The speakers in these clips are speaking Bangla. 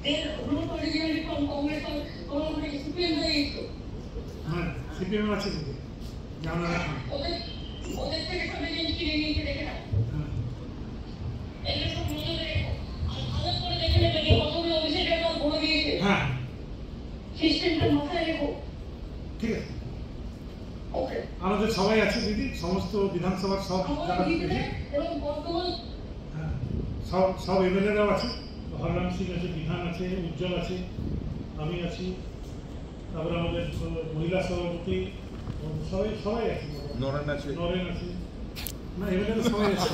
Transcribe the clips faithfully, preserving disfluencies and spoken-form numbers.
হ্যাঁ, সিপিএম আছে নাকি জানা রাখা? হ্যাঁ, ঠিক আছে। আমাদের সবাই আছে দিদি, সমস্ত বিধানসভার সব যারা হ্যাঁ, সব সব এমএলএরাও আছে। হররাম সিং আছে, বিধান আছে, উজ্জ্বল আছে, আমি আছি, তারপরে আমাদের মহিলা সভাপতি সবাই সবাই আছে। নরেন আছে, নরেন আছে, না এমএলএ সবাই আছে,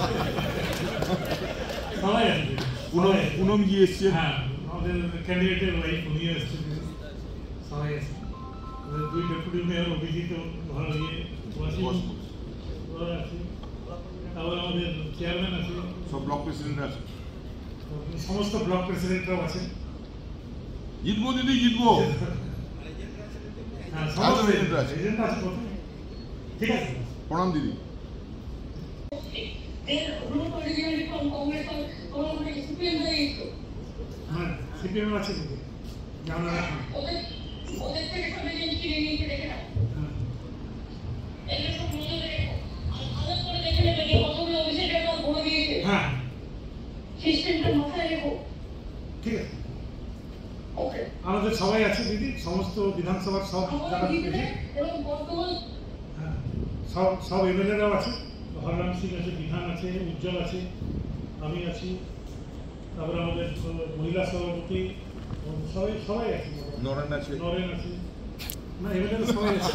সবাই আছে। পুনম জি এসছে, হ্যাঁ আমাদের ক্যান্ডিডেটের ওয়াইফ উনিও এসছে, সবাই আছে। দুই ডেপুটি মেয়র অভিজিৎ ভালো ইয়ে ওরা আছে, তারপরে আমাদের চেয়ারম্যান আছে, সব ব্লক প্রেসিডেন্ট আছে, সমস্ত ব্লক প্রেসিডেন্টরাও আছে। জিতবো দিদি, জিতবো। হ্যাঁ সমস্ত এজেন্ট আছে, এজেন্ট আছে প্রথমে, ঠিক আছে। প্রণাম দিদি। হ্যাঁ, সিপিএম আছে নাকি জানা রাখা? হ্যাঁ, ঠিক আছে। আমাদের সবাই আছে দিদি, সমস্ত বিধানসভার সব যারা হ্যাঁ, সব সব এমএলএরাও আছে। হররাম সিং আছে, বিধান আছে, উজ্জ্বল আছে, আমি আছি, তারপরে আমাদের মহিলা সভাপতি সবাই সবাই আছে। নরেন আছে, নরেন আছে, না এমএলএ সবাই আছে,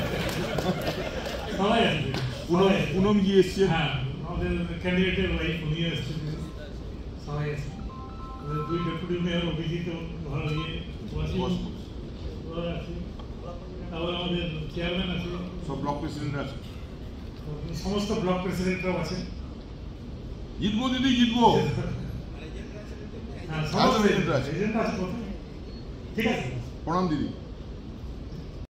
সবাই আছে। পুনম জি এসছে, হ্যাঁ আমাদের ক্যান্ডিডেটের ওয়াইফ উনিও এসছে, সবাই আছে। দুই ডেপুটি মেয়র অভিজিৎ ভালো ইয়ে ওরা আছে, তারপরে আমাদের চেয়ারম্যান আছে, সব ব্লক প্রেসিডেন্ট আছে, সমস্ত ব্লক প্রেসিডেন্টরাও আছে। জিতবো দিদি, জিতবো। হ্যাঁ সমস্ত এজেন্ট আছে প্রথমে, ঠিক আছে। প্রণাম দিদি।